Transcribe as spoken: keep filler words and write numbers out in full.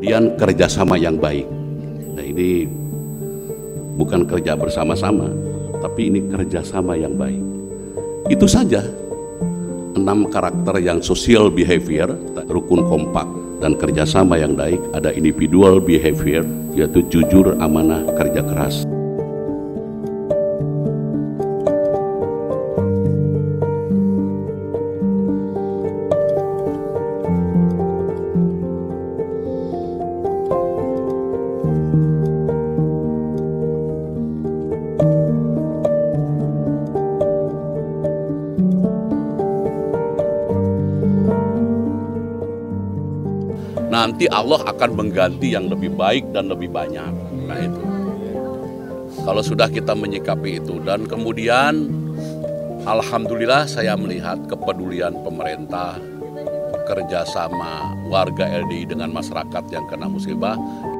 Kemudian kerjasama yang baik. Nah ini bukan kerja bersama-sama, tapi ini kerjasama yang baik. Itu saja enam karakter yang social behavior, rukun kompak dan kerjasama yang baik. Ada individual behavior, yaitu jujur, amanah, kerja keras. Nanti Allah akan mengganti yang lebih baik dan lebih banyak. Nah itu, kalau sudah kita menyikapi itu, dan kemudian alhamdulillah saya melihat kepedulian pemerintah, kerjasama warga L D I dengan masyarakat yang kena musibah,